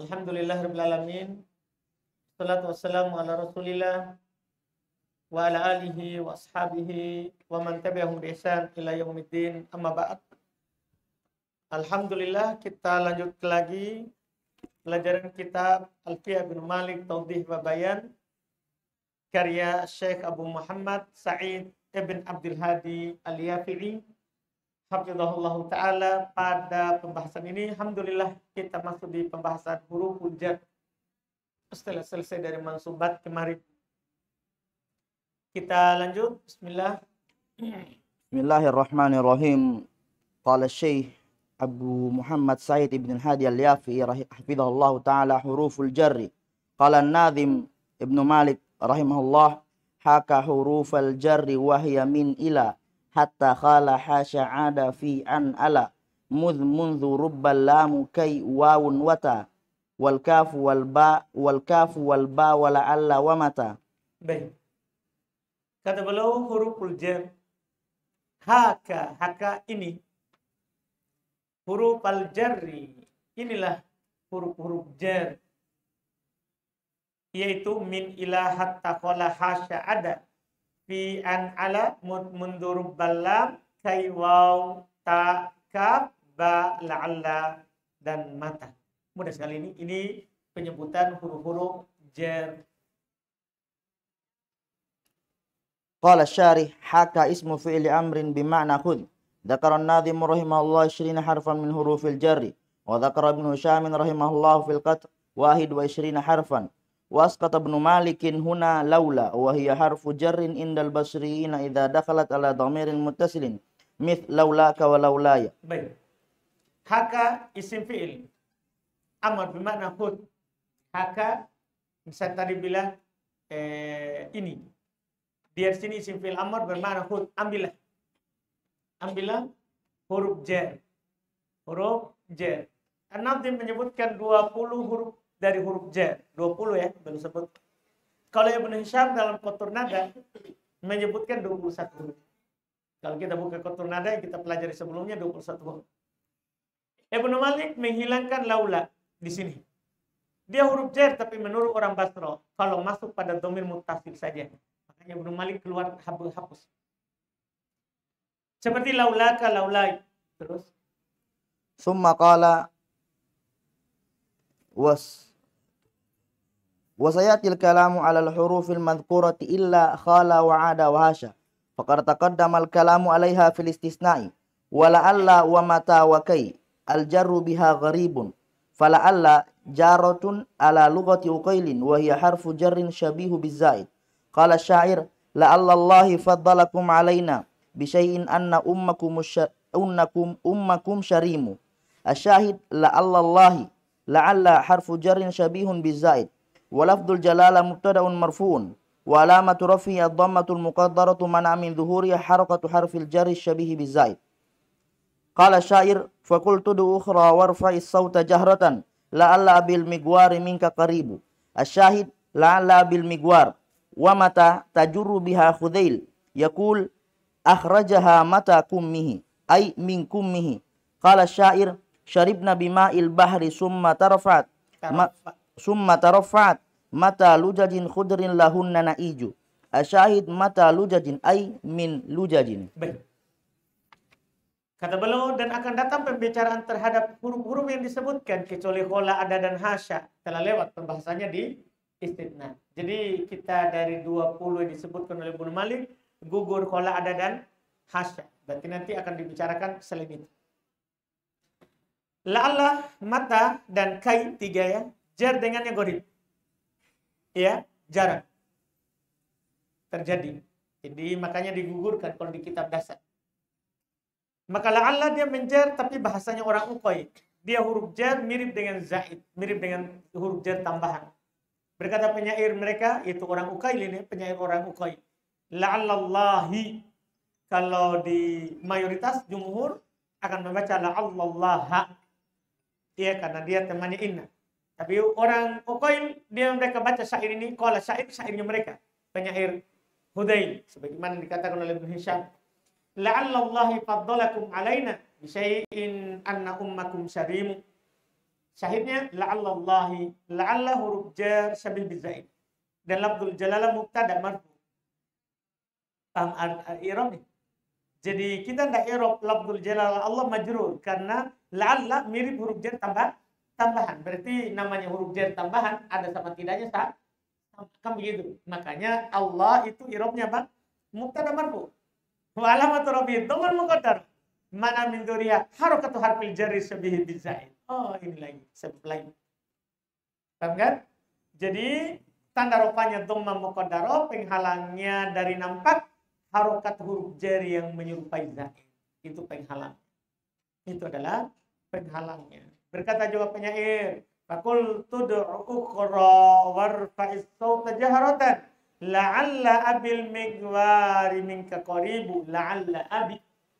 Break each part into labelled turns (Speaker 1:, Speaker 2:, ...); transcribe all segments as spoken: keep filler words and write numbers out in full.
Speaker 1: Alhamdulillahirabbil alamin. Wassalatu wassalamu ala Rasulillah wa ala alihi wa ashabihi wa man tabi'ahum bi ihsan ila yaumiddin. Amma ba'd. Alhamdulillah, kita lanjut lagi pelajaran kitab Alfiyah bin Malik Tawdih wa Bayan karya Syekh Abu Muhammad Sa'id ibn Abdul Hadi Al-Yafi'i hafizahullah ta'ala. Pada pembahasan ini alhamdulillah kita masuk di pembahasan huruful jar. Setelah selesai dari mansubat kemarin, kita lanjut. Bismillah.
Speaker 2: Bismillahirrahmanirrahim. Qala Syekh Abu Muhammad Sa'id ibn Hadi Al-Yafi'i hafizahullah ta'ala huruful jarri. Qala an-Nadhim Ibn Malik rahimahullah haka hurufal jarri wa hiya min ila hatta khala hasya ada fi an ala mudh mundhu rubbal lamu kai wawun wata wal kafu wal ba wal kafu wal ba wala alla wa mata.
Speaker 1: Baik. Kata beliau huruful jar. Haka, haka ini huruf al-jarri. Inilah huruf-huruf jar. Yaitu min ila hatta qala hasya ada fi an ala mundurub balam kai waw ta kaf ba la'alla dan mata. Mudah sekali ini. Ini penyebutan huruf-huruf jar.
Speaker 2: Qala syarih haka ismu fi'li amrin bima'na khudh. Dzakara an-Nadhim rahimahullah ishrina harfan min hurufil jarri wa dzakara Ibnu Hisham rahimahullah fil qat' wahid wa ishrina harfan. Wa asqata Ibnu Malikin huna laula wa hiya harfu jarrin indal basriyin idza dakhalat ala dhamirin muttasilin mith laulaka wa laulaya.
Speaker 1: Baik. Haka isim fi'il amr bermakna khud. Haka bisa tadi bilang eh, ini. Di sini isim fi'il amr bermakna khud. Ambillah. Ambillah huruf jar. Huruf jar. An-Nadhim menyebutkan dua puluh huruf dari huruf jar. dua puluh ya, belum sebut. Kalau Ibnu Hisham dalam Qatur Nada menyebutkan dua puluh satu huruf. Kalau kita buka Qatur Nada yang kita pelajari sebelumnya dua puluh satu huruf. Ibnu Malik menghilangkan laula di sini. Dia huruf jar tapi menurut orang Basra kalau masuk pada dhamir muttasil saja. Makanya Ibnu Malik keluar hapus. Seperti laulaka laulai. Terus
Speaker 2: Summa qala was وسيأتي الكلام على الحروف المذكورة إلا خال وعاد وهاشا فقد تقدم الكلام عليها في الاستثناء ولعل ومتى وكي الجر بها غريب فلعل جارة على لغة أقيل وهي حرف جر شبيه بالزائد. قال الشاعر لعل الله فضلكم علينا بشيء أن أمكم أنكم أمكم شريم. الشاهد لعل الله لعل حرف جر شبيه بالزائد ولفظ الجلالة مبتدأ مرفوع وعلامة رفعه الضمة المقدرة منع من ظهورها حركة حرف الجر الشبيه بالزائد. قال الشاعر فقلت دو أخرى وارفع الصوت جهرة لعل بالمقوار منك قريب. الشاهد لعل بالمقوار. ومتى تجر بها خذيل يقول أخرجها متى كمه أي من كمه. قال الشاعر شربنا بماء البحر ثم ترفعت ثم ترفعت متى لجج خضر لهن نئيج. الشاهد متى لجج أي من لجج.
Speaker 1: baik. Kata beliau, dan akan datang pembicaraan terhadap huruf-huruf yang disebutkan kecuali khola, ada dan hasya. Telah lewat pembahasannya di istithna. Jadi kita dari dua puluh yang disebutkan oleh Ibnu Malik gugur khola, ada dan hasya. Berarti nanti akan dibicarakan selain itu. La'alla, mata, dan kai, tiga ya. Jar dengannya gorib. Ya, jarang terjadi. Jadi makanya digugurkan kalau di kitab dasar. Maka la'alla dia menjar tapi bahasanya orang Uqay. Dia huruf jar mirip dengan zaid, mirip dengan huruf jar tambahan. Berkata penyair mereka, itu orang Uqay ini, penyair orang Uqay. La'allallahi. Kalau di mayoritas jumhur akan membaca la'allallaha. Iya, karena dia temannya inna. Tapi orang Uqayl, dia mereka baca syair ini, qala syair, syairnya mereka. Penyair Hudayl. Sebagaimana dikatakan oleh Ibnu Hisham. La'allallahi faddalakum alaina bisyai'in anna ummakum syarimu. Syahidnya la'allallahi, la'alla huruf jar syabih bizaid. Dan lafzul jalalah mubtada marfu. Paham i'rab nih? Jadi kita ndak i'rab lafzul jalalah Allah majrur karena la'alla mirip huruf jar tambah tambahan. Berarti namanya huruf jar tambahan ada sama tidaknya sah. Kan begitu. Makanya Allah itu i'rabnya apa? Mubtada marfu. Wa alamatu rafi'i dhamma muqaddar. Mana min dzuriya harakatu harfil jarri syabih bizaid. Oh, ini lagi, sebab lain. Paham kan? Jadi, tanda rupanya dhamma muqaddarah, penghalangnya dari nampak harokat huruf jari yang menyerupai zaid. Itu penghalang. Itu adalah penghalangnya. Berkata juga penyair, faqul tud'u ukhra warfa'is sawta jaharatan la'alla abil migwari minka qaribu la'alla abi.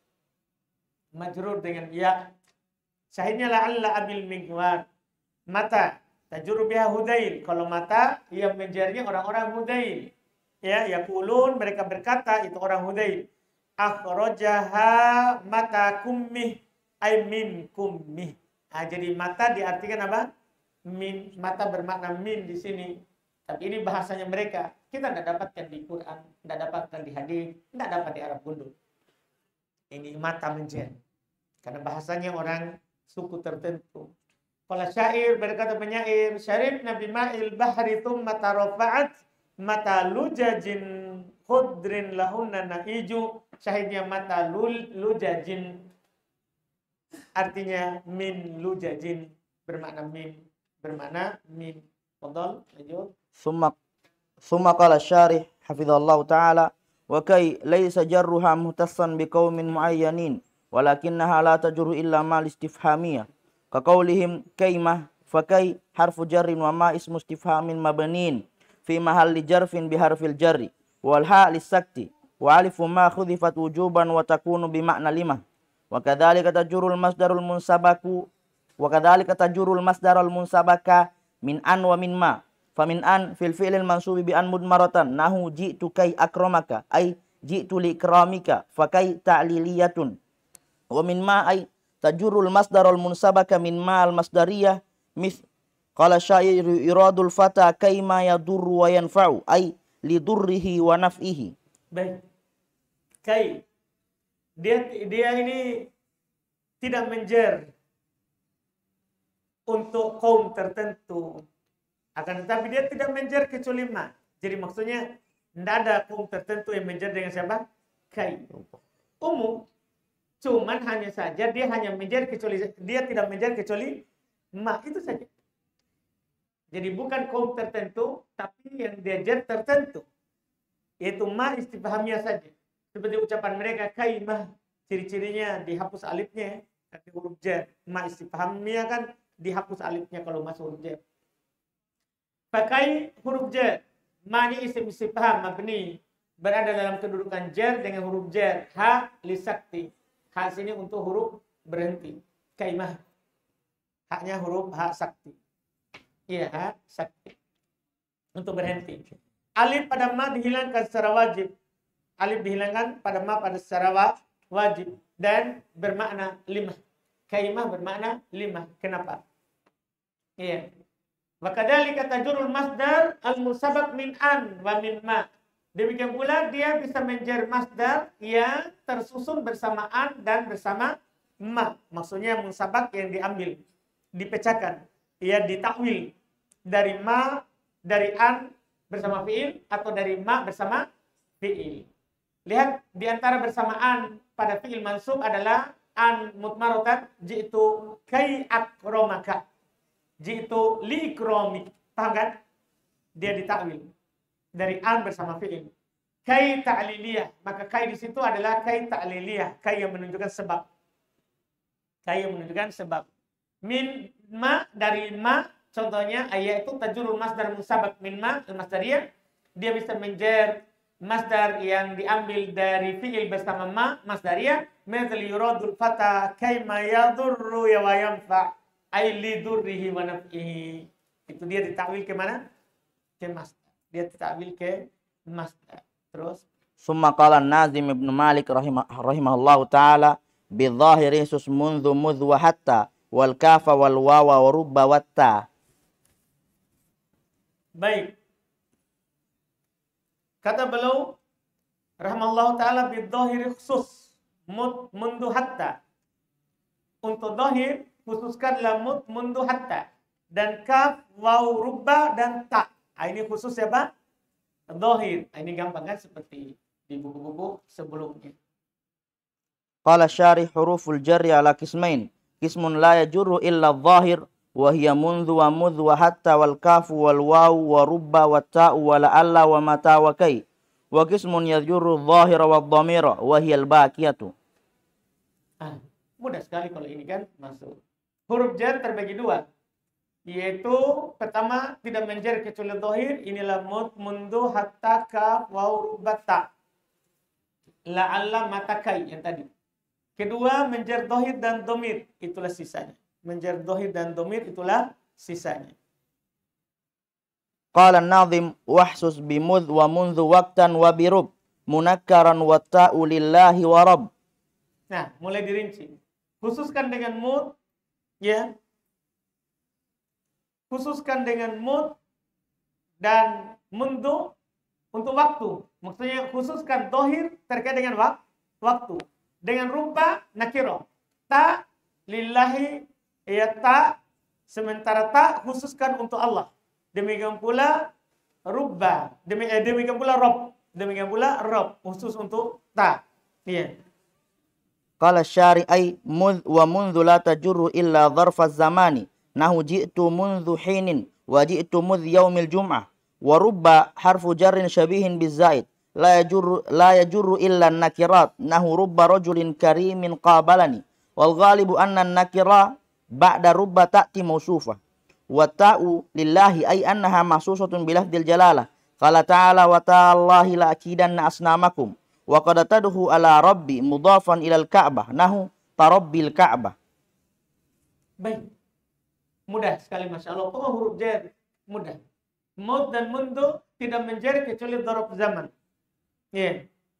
Speaker 1: Majrur dengan ya. Syahidnya la'alla abil migwar. Mata tajur biha Hudail. Kalau mata yang menjarinya orang-orang Hudail. Ya, yaqulun mereka berkata itu orang Hudail. Akhrajaha mata kummih ay min kummih. Nah, jadi mata diartikan apa? Min, mata bermakna min di sini. Tapi ini bahasanya mereka. Kita tidak dapatkan di Quran, tidak dapatkan di hadis, tidak dapat di Arab gundul. Ini mata menjari. Karena bahasanya orang suku tertentu. Kalau syair berkata penyair, syarib nabi ma'il bahri thumma tarafa'at mata lujajin khudrin lahunna naiju. Syahidnya mata lul, lujajin artinya min lujajin bermakna min bermakna min. Fadhal, lanjut.
Speaker 2: Summa summa qala syarih hafizallahu ta'ala wa kay laysa jarruha muhtassan biqaumin muayyanin walakinnaha la tajru illa mal istifhamiyah ka qaulihim kaimah fa kay harfu jarrin wa ma ismu istifhamin mabnin fi mahalli jarfin bi harfil jarri wal ha lisakti wa alifu ma khudifat wujuban wa takunu bi ma'na limah wa kadzalika tajrul masdarul munsabaku wa kadzalika tajrul masdarul munsabaka min an wa min ma fa min an fil fi'lil mansubi bi an mudmaratan nahu ji'tu kay akramaka ay ji'tu li ikramika fa kay ta'liliyatun wa min ma ay tajurul masdarul munsabaka min ma al masdariyah mis qala syair iradul fata kaima yadurru wa yanfa'u ay lidurrihi wa naf'ihi.
Speaker 1: Baik. Kai dia dia ini tidak menjer untuk kaum tertentu, akan tetapi dia tidak menjer kecuali ma. Jadi maksudnya tidak ada kaum tertentu yang menjer dengan siapa? Kai. Umum. Cuman hanya saja dia hanya menjer kecuali dia tidak menjer kecuali ma, itu saja. Jadi bukan kaum tertentu, tapi yang dia jar tertentu. Yaitu ma istifhamiyah saja. Seperti ucapan mereka kaimah, ciri-cirinya dihapus alifnya, tapi huruf jar. Ma istifhamiyah kan dihapus alifnya kalau masuk huruf jar. Pakai huruf jar. Ma ini isim istifham mabni, berada dalam kedudukan jar dengan huruf jar. Ha lisakti. Ha sini untuk huruf berhenti. Kaimah. Haknya huruf ha sakti. Iya, ha sakti. Untuk berhenti. Alif pada ma dihilangkan secara wajib. Alif dihilangkan pada ma pada secara wajib. Dan bermakna lima. Kaimah bermakna lima. Kenapa? Iya. Wa kadzalika tajrul masdar al-musabaq min an wa min ma. Demikian pula dia bisa menjer masdar yang tersusun bersamaan dan bersama ma. Maksudnya musabak yang diambil, dipecahkan, ya ditakwil dari ma, dari an bersama fiil atau dari ma bersama fiil. Lihat di antara bersamaan pada fiil mansub adalah an mutmaratan jitu kai akramaka. Jitu li ikramik. Paham kan? Dia ditakwil dari an bersama fiil. Kai ta'liliyah. Maka kai di situ adalah kai ta'liliyah. Kai yang menunjukkan sebab. Kai yang menunjukkan sebab. Min ma, dari ma. Contohnya ayat itu tajurul masdar musabak min ma. Al-masdariyah. Dia bisa menjer masdar yang diambil dari fiil bersama ma. Masdariyah. Mithal yuradul fata kaima yadurru ya wa yanfa. Ay lidurrihi wa naf'ihi. Itu dia ditakwil ke mana? Ke masdar. Dia ditakwil ke masdar. Terus
Speaker 2: summa qala Nazim ibn Malik rahimah rahimahullahu taala bi dhahiri sus mundu mudh wa hatta wal kafa wal wawa wa rubba wat ta.
Speaker 1: Baik. Kata beliau rahimallahu taala bidhahiri khusus mud mundu hatta. Untuk dhahir khususkanlah mud mundu hatta dan kaf, waw, rubba dan ta. Ini khusus siapa? Dhahir. Ini gampang kan seperti di buku-buku sebelumnya.
Speaker 2: Qala syarih huruful jarri ala qismain. Qismun la yajurru illa adh-dhahir wa hiya mundhu wa mudh wa hatta wal kafu wal waw wa rubba wa ta'u wa la'alla wa mata wa kay. Wa qismun yajurru adh-dhahira wa adh-dhamira wa hiya al-baqiyatu.
Speaker 1: Ah, mudah sekali kalau ini kan masuk. Huruf jar terbagi dua. Yaitu pertama tidak menjer kecuali dhahir, inilah mud, mundu, hatta, kaf, waw, rubba, ta. La'alla, mata, kay yang tadi. Kedua menjer dhahir dan dhamir, itulah sisanya. Menjer dhahir dan dhamir itulah sisanya.
Speaker 2: Qala an-nadhim wahsus bimudh wa mundhu waqtan wa birub munakkaran wa ta'u lillahi wa rabb.
Speaker 1: Nah, mulai dirinci. Khususkan dengan mud, ya. Khususkan dengan mud dan mundu untuk waktu. Maksudnya khususkan dhahir terkait dengan wak waktu. Dengan rubba nakiro. Ta lillahi ya ta. Sementara ta khususkan untuk Allah. Demikian pula rubba. Demikian, demikian pula rob. Demikian pula rob. Khusus untuk ta. Iya.
Speaker 2: Qala syari ay mudh wa mundhu la tajurru illa dharfa zamani. Nahu ji'tu mundhu hinin wa ji'tu mudh yaumil jum'ah. Wa rubba harfu jarrin syabihin bizaid. La yajurru, la yajurru illa nakirat. Nahu rubba rajulin karimin qabalani. Wal ghalibu anna nakira ba'da rubba ta'ti mausufah. Wa ta'u lillahi ay annaha mahsusatun bilafdil jalalah. Qala ta'ala wa ta'allahi la akidanna asnamakum. Wa qad tadhu ala rabbi mudhafan ilal ka'bah. Nahu tarabbil ka'bah.
Speaker 1: Baik. Mudah sekali Masya Allah. Oh, huruf jar. Mudah. Mud dan mundu tidak menjadi kecuali dzaraf zaman. Ya. Yeah.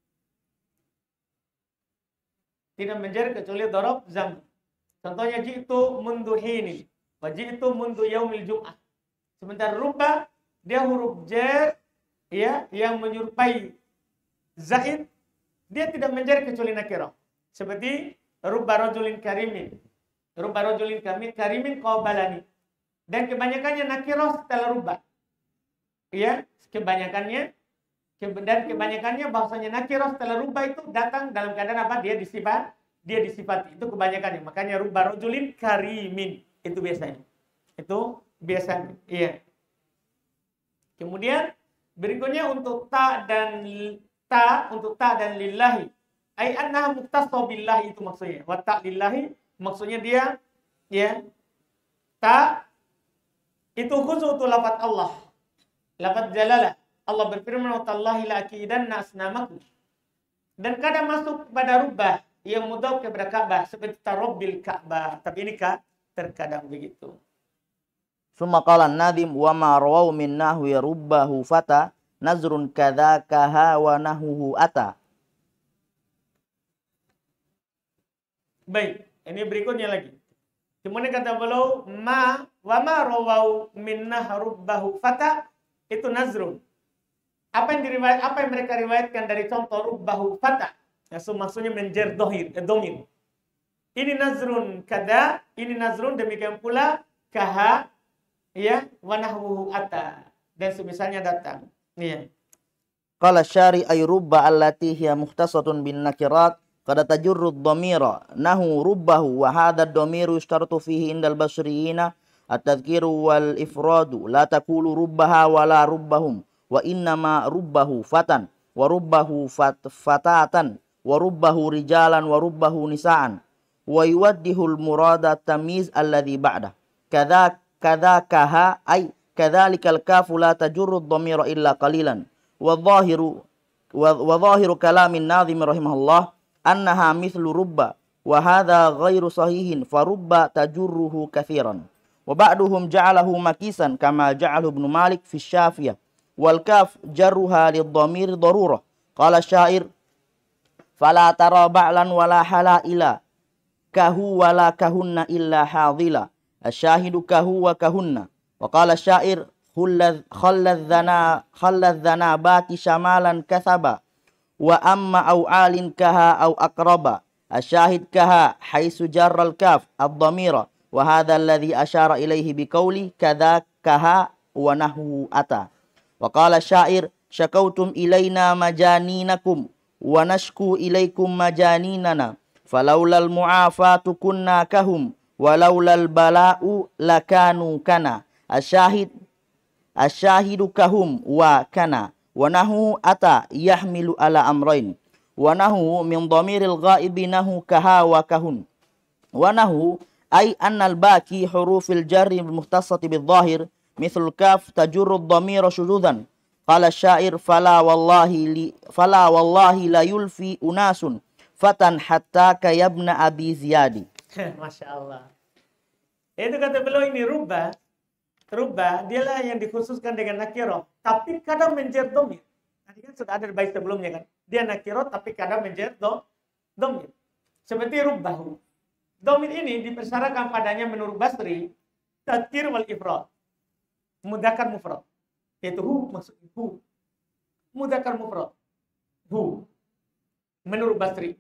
Speaker 1: Tidak menjadi kecuali dzaraf zaman. Contohnya jitu mundu hini. Wa jitu mundu yaumil jum'ah. Sementara rubba dia huruf jar ya yang menyerupai zaid, dia tidak menjadi kecuali nakirah. Seperti rubba rajulin karimin. Rubba rajulin karimin qabalani. Dan kebanyakannya nakirah setelah rubba. Ya, kebanyakannya dan kebanyakannya bahasanya nakirah setelah rubba itu datang dalam keadaan apa? Dia disifat, dia disifati. Itu kebanyakannya. Makanya rubba rajulin karimin itu biasanya. Itu biasanya. Iya. Kemudian berikutnya untuk ta dan ta untuk ta dan lillahi. Ai annaha muqtasa billahi itu maksudnya. Wa ta lillahi maksudnya dia ya ta itu khusus untuk lafaz Allah. Lafaz jalalah. Allah berfirman wa tallahi la akidanna asnamakum. Dan kadang masuk pada rubah yang mudhaf kepada Ka'bah seperti tarabbil Ka'bah. Tapi ini kah terkadang begitu.
Speaker 2: Summa qala an-nadhim wa ma rawaw min nahwi rubbahu fata nazrun kadzaka ha wa nahuhu ata.
Speaker 1: Baik, ini berikutnya lagi. Kemudian kata beliau ma wa ma rawaw min nahrubbahu fata itu nazrun. Apa yang diriwayat apa yang mereka riwayatkan dari contoh rubbahu fata? Ya, so, maksudnya menjer dohir, eh, domir. Ini nazrun kada, ini nazrun demikian pula kaha ya wa nahwuhu ata dan semisalnya datang. Iya.
Speaker 2: Qala syari ay rubba allati hiya mukhtasatun bin nakirat qad tajurru ad-dhamira nahu rubbahu wa hadha ad-dhamiru yushtaratu fihi indal basriyina at-tadhkiru wal ifradu la taqulu rubbaha wa la rubbahum wa innama rubbahu fatan wa rubbahu fat fatatan wa rubbahu rijalan wa rubbahu nisaan wa yuwaddihul murada tamyiz alladhi ba'da kadza kadzakaha ay kadzalikal kafu la tajurru ad-dhamira illa qalilan wa dhahiru wa dhahiru kalamin nadhim rahimahullah annaha mithlu rubba wa hadha ghairu sahihin fa rubba tajurruhu katsiran wa ba'duhum ja'alahu makisan kama ja'alahu Ibnu Malik fi Syafiyah wal kaf jarruha lidh-dhamir darurah qala syair fala tara ba'lan wala hala ila kahu wala kahunna illa hadila. Asyahidu kahu wa kahunna. Wa qala syair khalladzana khalladzana bati syamalan kasaba wa amma au alin kaha au akraba. Asyahid kaha haisu jarral kaf ad-dhamira wa hadha alladhi asyara ilaihi biqauli kadza kaha wa nahwu ata. Wa qala syair syakautum ilaina majaninakum wa nashku ilaikum majaninana falaulal mu'afatu kunna kahum walaulal bala'u lakanu kana. Asyahid asyahidu kahum wa kana wa nahu ata yahmilu ala amrain wa nahu min dhamiril ghaibi nahu kaha wa kahun wa nahu ay annal baki hurufil jarri muhtasati bil zahir mithl kaf tajurru dhamira syududan. Qala syair fala wallahi li fala wallahi la yulfi unasun fatan hatta kayabna abi ziyadi.
Speaker 1: Masya Allah. Itu kata beliau ini rubah. Rubah, dialah yang dikhususkan dengan nakiro, tapi kadang menjer domir. Tadi kan sudah ada di bait sebelumnya kan. Dia nakiro, tapi kadang menjer do, domir. Seperti rubbahu. Domir ini dipersyaratkan padanya menurut Basri, tadkir wal ifrad. Mudzakkar mufrad. Yaitu hu, maksudnya hu. Mudzakkar mufrad. Hu. Menurut Basri.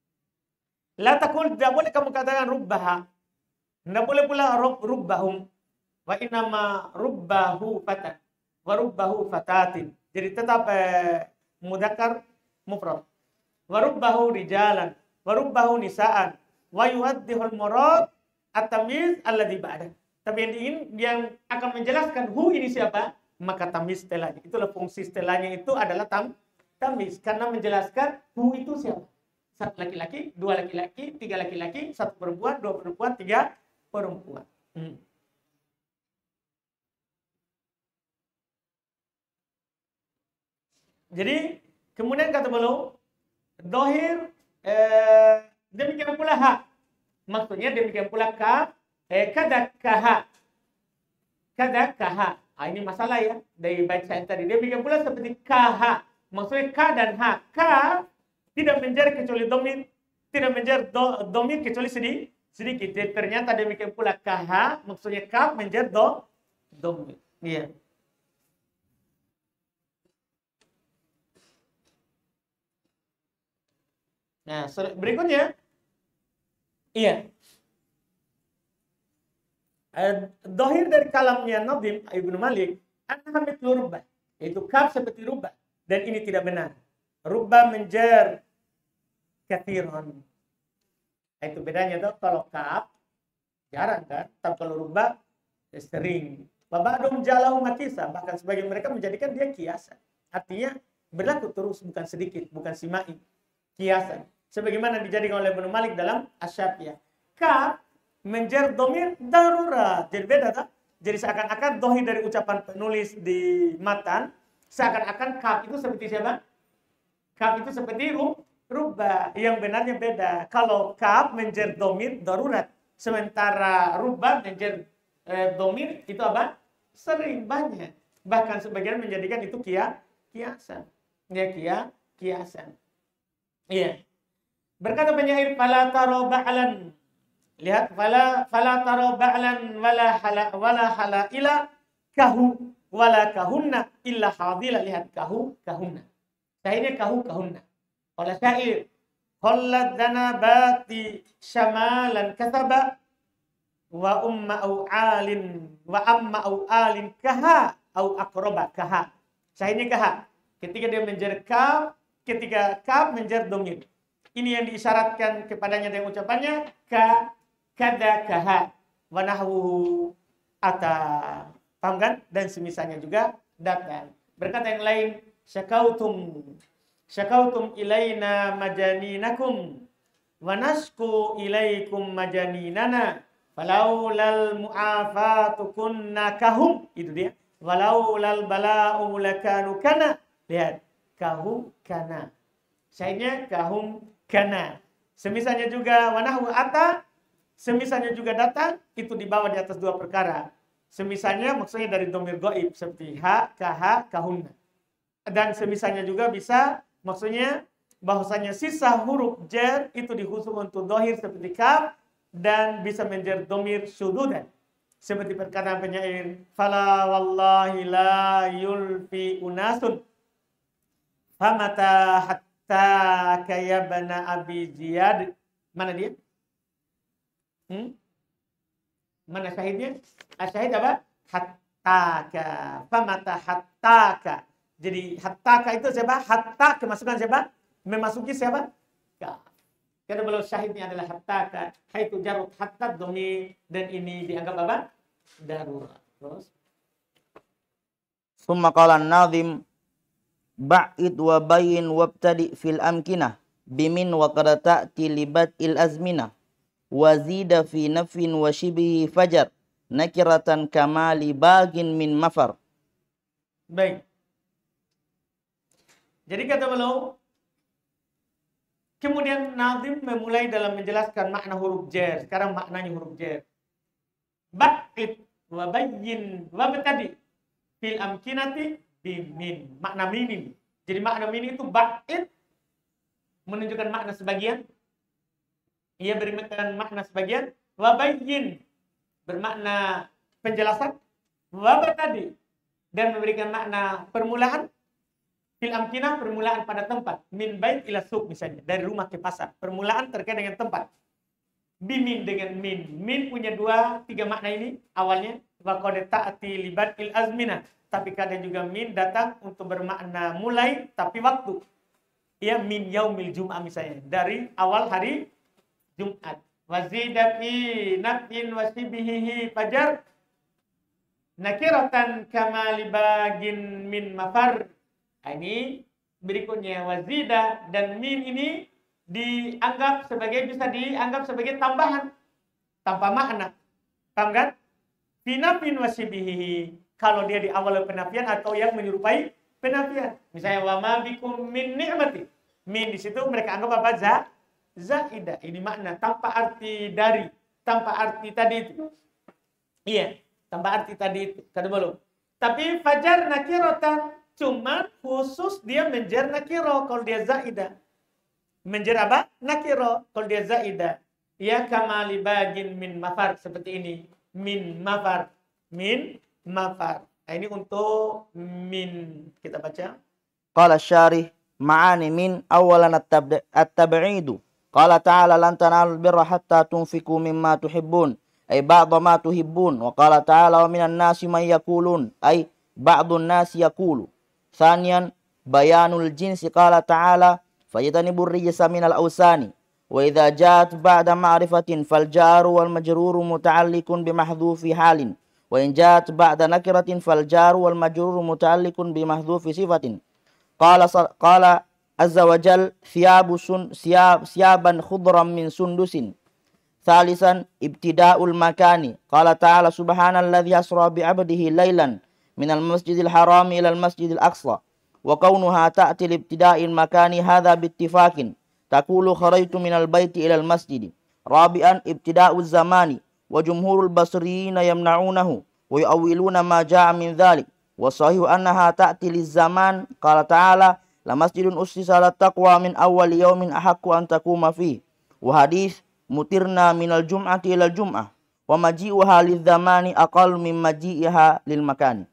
Speaker 1: La takul, tidak boleh kamu katakan rubbaha. Tidak boleh pula rubbahum. Wa inama rubbahu fatan wa rubbahu fatatin. Jadi tetap eh, mudzakkar mufrad. Wa rubbahu rijalan wa rubbahu nisaan wa yuwaddihul murad at-tamyiz alladhi ba'da. Tapi yang ingin yang akan menjelaskan hu ini siapa, maka tamyiz setelahnya. Itulah fungsi setelahnya itu adalah tam tamyiz karena menjelaskan hu itu siapa. Satu laki-laki, dua laki-laki, tiga laki-laki, satu perempuan, dua perempuan, tiga perempuan. Hmm. Jadi kemudian kata beliau dohir eh, demikian pula ha, maksudnya demikian pula ka eh, kada kaha kada kaha. Ah, ini masalah ya dari bait saya tadi. Demikian pula seperti kaha, maksudnya ka dan ha. Ka tidak menjer kecuali domir, tidak menjer do, domir kecuali sedikit sedikit. Jadi, ternyata demikian pula kaha, maksudnya ka menjer do domir. Iya. Nah, berikutnya, iya, dohir dari kalamnya Nadim Ibnu Malik, annaha mithlu rubbah, yaitu kaf seperti rubbah, dan ini tidak benar. Rubbah menjer kathiron. Itu bedanya tuh, kalau kaf jarang kan, tapi kalau rubbah sering. Babadum jalahu matisa, bahkan sebagian mereka menjadikan dia kiasan. Artinya berlaku terus, bukan sedikit, bukan simai. Kiasan. Sebagaimana dijadikan oleh Ibnu Malik dalam Asy-Syafiyah. Ka menjer domir darurat. Jadi beda tak? Jadi seakan-akan dohir dari ucapan penulis di matan, seakan-akan kaf itu seperti siapa? Kaf itu seperti rub, rubah. Yang benarnya beda. Kalau kaf menjer domir darurat. Sementara rubah menjer eh, domir itu apa? Sering, banyak. Bahkan sebagian menjadikan itu kia, kiasan. Ya, kia, kiasan. Iya. Berkata penyair fala taro ba'lan. Lihat fala fala taro ba'lan wala hala wala hala ila kahu wala kahunna illa hadila. Lihat kahu kahunna. Syairnya kahu kahunna. Oleh syair khallad zanabati syamalan kasaba wa umma au alin wa amma au alin kaha au akroba kaha. Syairnya kaha. Ketika dia menjer kaf, ketika kaf menjer domir. Ini yang diisyaratkan kepadanya dengan ucapannya ka kada kaha wa nahwu ata. Paham kan? Dan semisalnya juga datang. Berkata yang lain, syakautum syakautum ilaina majaninakum wa nasku ilaikum majaninana falaulal mu'afatu kunna kahum. Itu dia. Walaulal bala'u lakanu kana. Lihat, kahum kana. Syairnya kahum kana. Semisalnya juga wanahu ata, semisalnya juga datang, itu dibawa di atas dua perkara. Semisalnya maksudnya dari domir goib seperti ha, kaha, kahunna. Dan semisalnya juga bisa maksudnya bahwasanya sisa huruf jar itu dikhusus untuk dohir seperti kaf dan bisa menjer domir syududan. Seperti perkataan penyair, fala wallahi la yulfi unasun famata hatta kayabana abi ziyad. Mana dia? Hmm? Mana syahidnya? Asyahid apa? Hattaka. Famata hattaka. Jadi hattaka itu siapa? Hatta kemasukan siapa? Memasuki siapa? Ka. Karena kalau syahidnya adalah hattaka, haitu jarut hatta domi, dan ini dianggap apa? Darurat. Terus
Speaker 2: Summa qala an-nadhim ba'id wa bayin wabtadi fil amkinah bimin wa qad ta'ti libat il azminah wa zida fi nafin wa shibihi fajar nakiratan kamali bagin min mafar.
Speaker 1: baik. Jadi kata beliau, kemudian Nazim memulai dalam menjelaskan makna huruf jar. Sekarang maknanya huruf jar. Ba'id wa bayyin wa betadi fil amkinati bimin. Makna min ini. Jadi makna min itu ba'id menunjukkan makna sebagian. Ia berikan makna sebagian. Wa bayyin bermakna penjelasan. Wa betadi dan memberikan makna permulaan. Fil amkinah permulaan pada tempat. Min bait ila suq misalnya. Dari rumah ke pasar. Permulaan terkait dengan tempat. Bimin dengan min. Min punya dua, tiga makna ini. Awalnya. Wa qad ta'ti libat il azminah. Tapi kadang juga min datang untuk bermakna mulai. Tapi waktu. Ya min yaumil jum'ah misalnya. Dari awal hari Jumat. Wa zida fi nafin wa sibihihi fajar. Nakiratan kama libagin min mafar. Ini berikutnya wazida dan min ini dianggap sebagai bisa dianggap sebagai tambahan tanpa makna. Paham kan? Finafin wasibihi kalau dia di awal penafian atau yang menyerupai penafian. Misalnya wa ma bikum min ni'mati. Min di situ mereka anggap apa? Za zaidah. Ini makna tanpa arti dari, tanpa arti tadi itu. Iya, tanpa arti tadi itu. Kata belum. Tapi fajar nakiratan cuma khusus dia menjer nakiro kalau dia zaidah. Menjer apa? Nakiro kalau dia zaidah. Ya kamali bagin min mafar seperti ini. Min mafar. Min mafar. Nah, ini untuk min. Kita baca.
Speaker 2: Qala syarih ma'ani min awalan at-tab'idu. Qala ta'ala lan tanalul birra hatta tunfiku mimma tuhibbun. Ay ba'da ma tuhibbun. Wa qala ta'ala wa minan nasi man yakulun. Ay ba'dun nasi yakulu. Thaniyan bayanul jinsi qala ta'ala fajtanibur rijsa minal awsani wa idza jaat ba'da ma'rifatin fal jaru wal majruru muta'alliqun bi mahdhufi halin wa in jaat ba'da nakiratin fal jaru wal majruru muta'alliqun bi mahdhufi sifatin qala qala azza wa jal thiyabu sun siyab siyaban khudran min sundusin. Thalisan ibtida'ul makani qala ta'ala subhanalladzi asra bi 'abdihi lailan minal masjidil harami ilal masjidil aqsa wa kaunuha ta'ti libtida'il makani hadha bittifaqin taqulu kharajtu minal baiti ilal masjidi. Rabi'an ibtida'uz zamani wa jumhurul basriyina yamna'unahu wa yu'awwiluna ma ja'a min dhalik wa sahihu annaha ta'ti liz zaman qala ta'ala la masjidun ussisa ala taqwa min awwal yawmin ahaqqu an taquma fihi wa hadits mutirna minal jum'ati ilal jum'ah wa maji'uha liz zamani aqall min maji'iha lil makani.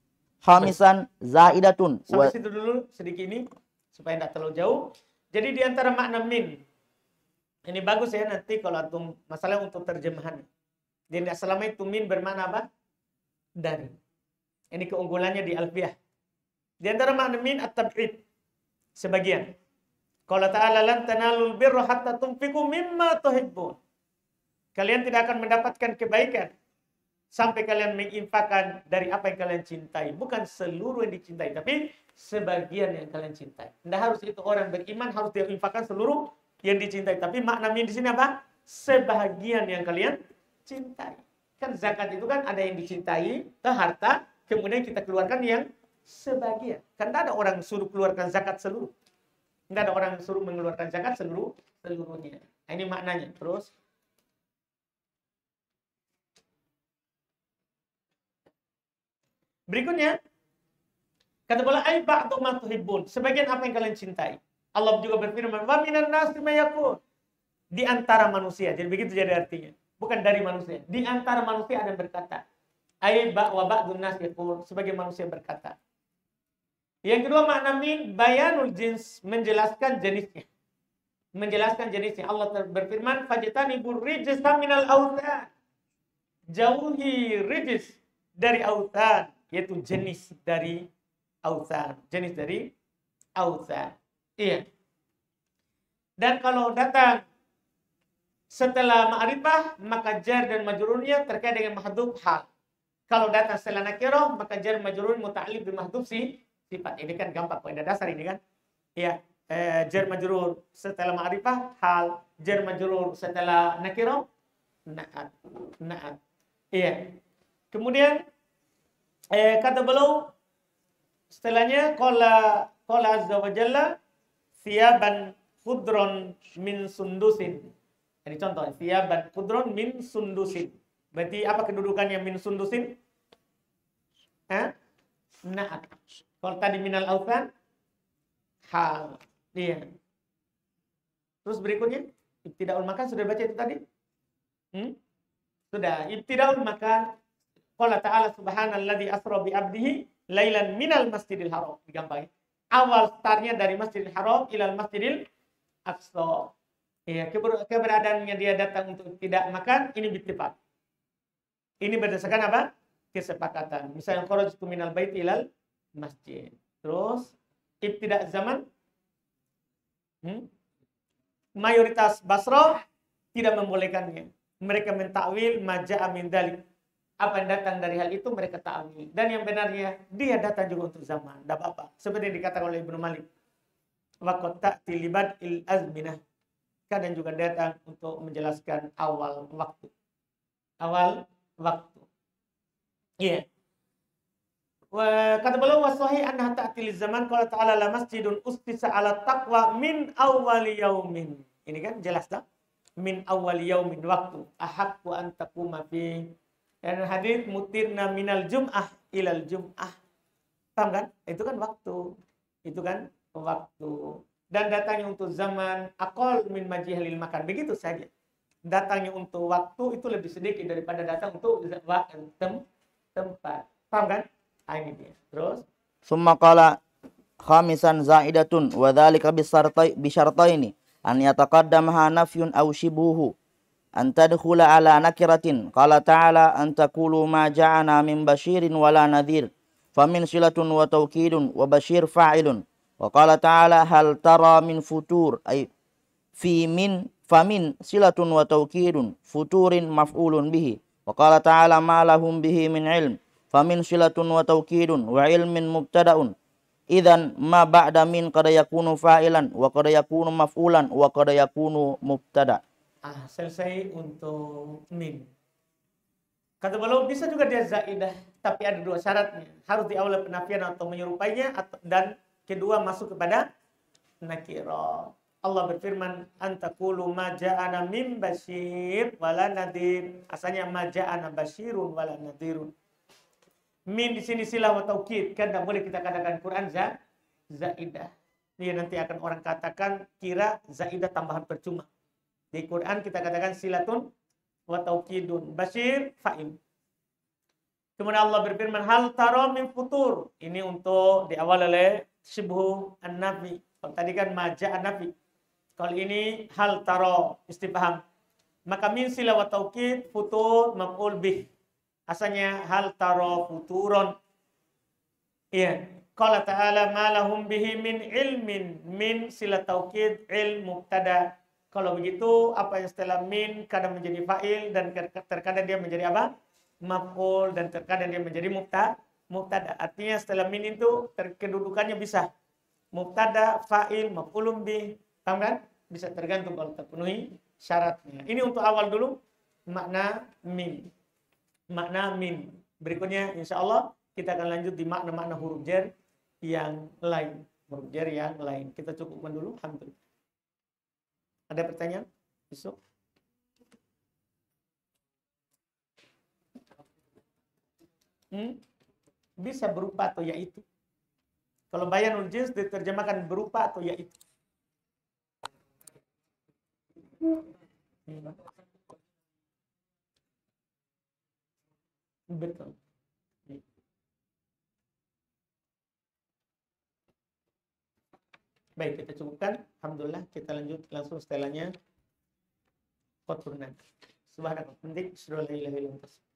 Speaker 2: Khamisan zaidatun.
Speaker 1: Sampai situ dulu sedikit ini supaya tidak terlalu jauh. Jadi di antara makna min ini bagus ya nanti kalau antum masalah untuk terjemahan. Jadi selama itu min bermakna apa? Dari. Ini keunggulannya di alfiyah. Di antara makna min at-tab'id sebagian. Qala ta'ala lan tanalul birra hatta tunfiqu mimma tuhibbun. Kalian tidak akan mendapatkan kebaikan sampai kalian menginfakkan dari apa yang kalian cintai. Bukan seluruh yang dicintai, tapi sebagian yang kalian cintai. Tidak harus itu orang beriman harus dia infakkan seluruh yang dicintai. Tapi makna min di sini apa? Sebagian yang kalian cintai. Kan zakat itu kan ada yang dicintai, ke harta, kemudian kita keluarkan yang sebagian. Kan tidak ada orang suruh keluarkan zakat seluruh. Tidak ada orang suruh mengeluarkan zakat seluruh seluruhnya. Nah, ini maknanya. Terus berikutnya, kata bola ai ba'du ma tuhibbun, sebagian apa yang kalian cintai. Allah juga berfirman, wa minan nasi may yaqul. di antara manusia. Jadi begitu jadi artinya. Bukan dari manusia. Di antara manusia ada yang berkata. Ai ba wa ba'dun nas yaqul, sebagai manusia berkata. Yang kedua makna min bayanul jins, menjelaskan jenisnya. Menjelaskan jenisnya. Allah berfirman, fajtanibur rijsa minal authan. Jauhi rijis dari authan, yaitu jenis dari authan. Jenis dari authan. Iya. Dan kalau datang setelah ma'rifah, maka jar dan majrurnya terkait dengan mahdhuf hal. Kalau datang setelah nakirah, maka jar majrur muta'alliq bi mahdhuf si sifat. Ini kan gampang kaidah dasar ini kan. Iya, eh, jar majrur setelah ma'rifah hal, jar majrur setelah nakirah na'at. Na'at. Iya. Kemudian eh, kata beliau setelahnya qala qala azza wa jalla thiyaban khudron min sundusin. Ini contoh, thiyaban khudron min sundusin. Berarti apa kedudukannya min sundusin? Hah? Na'at. Kalau tadi minal authan hal. Iya. Terus berikutnya ibtidaul makan sudah baca itu tadi? Hmm? Sudah. Ibtidaul makan qala ta'ala subhanalladzi asra bi 'abdihi lailan minal masjidil haram. Digampang. Awal startnya dari Masjidil Haram ilal Masjidil Aqsa. Iya, keberadaannya dia datang untuk tidak makan ini bittifaq. Ini berdasarkan apa? Kesepakatan. Misalnya kharajtu minal bait ilal masjid. Terus ibtida' zaman hmm? mayoritas Basrah tidak membolehkannya. Mereka mentakwil maja'a min dzalik. Apa yang datang dari hal itu mereka takwil. Dan yang benarnya dia datang juga untuk zaman. Tidak apa-apa. Seperti yang dikatakan oleh Ibnu Malik. Wa qad ta'ti libad il azminah. Kadang juga datang untuk menjelaskan awal waktu. Awal waktu. Iya. Yeah. Kata beliau wasahih anna ta'til zaman qala ta'ala la masjidun ustisa ala taqwa min awwali yaumin. Ini kan jelas tak? Min awwali yaumin waktu ahaqqu an taquma fi. Dan hadis mutirna minal jum'ah ilal jum'ah. Paham kan? Itu kan waktu. Itu kan waktu. Dan datangnya untuk zaman aqal min majihil makan. Begitu saja. Datangnya untuk waktu itu lebih sedikit daripada datang untuk tem tempat. Paham kan? Ah, ini dia. Terus
Speaker 2: Summa qala khamisan za'idatun wa dzalika bisyartaini an yataqaddamaha nafyun aw shibuhu an tadkhula ala nakiratin qala ta'ala an taqulu ma ja'ana min basyirin wala nadhir famin silatun wa tawkidun wa basyir fa'ilun wa qala ta'ala hal tara min futur ay fi min famin silatun wa tawkidun futurin maf'ulun bihi wa qala ta'ala ma lahum bihi min ilm famin silatun wa tawkidun wa ilmin mubtada'un idzan ma ba'da min qad yakunu fa'ilan wa qad yakunu maf'ulan wa qad yakunu mubtada'.
Speaker 1: Ah, selesai untuk min. Kata beliau bisa juga dia zaidah, tapi ada dua syaratnya. Harus di awal penafian atau menyerupainya atau, dan kedua masuk kepada nakirah. Allah berfirman, antakulu ma ja'ana min basyir wala nadhir. Asalnya ma ja'ana basyirun wala nadhirun. Min di sini silah wa taukid, kan tidak boleh kita katakan Quran za, zaidah. Ini nanti akan orang katakan kira zaidah tambahan percuma. Di Quran kita katakan silatun wa taukidun. Basyir fa'il. Kemudian Allah berfirman hal tara min futur. Ini untuk di awal oleh syibhu an-nafi. Kalau tadi kan maja an-nafi. Kalau ini hal taro istifham. Maka min sila wa taukid futur maf'ul bih. Asalnya hal taro futuron. Iya. Qala ta'ala ma lahum bihi min ilmin. Min sila taukid ilm mubtada. Kalau begitu apa yang setelah min kadang menjadi fa'il dan terkadang dia menjadi apa? Maf'ul dan terkadang dia menjadi mubtada. Mubtada. Artinya setelah min itu kedudukannya bisa mubtada, fa'il, maf'ulun bih. Paham kan? Bisa tergantung kalau terpenuhi syaratnya. Ini untuk awal dulu makna min. Makna min. Berikutnya insya Allah kita akan lanjut di makna-makna huruf jar yang lain. Huruf jar yang lain. Kita cukupkan dulu. Alhamdulillah. Ada pertanyaan? Besok? Hmm? Bisa berupa atau yaitu. Kalau bayanul jins diterjemahkan berupa atau yaitu. Betul. Baik, kita cukupkan. Alhamdulillah, kita lanjut langsung setelahnya. Qutbun Nadi. Subhanallah, penting, asyhadu an la ilaha illa anta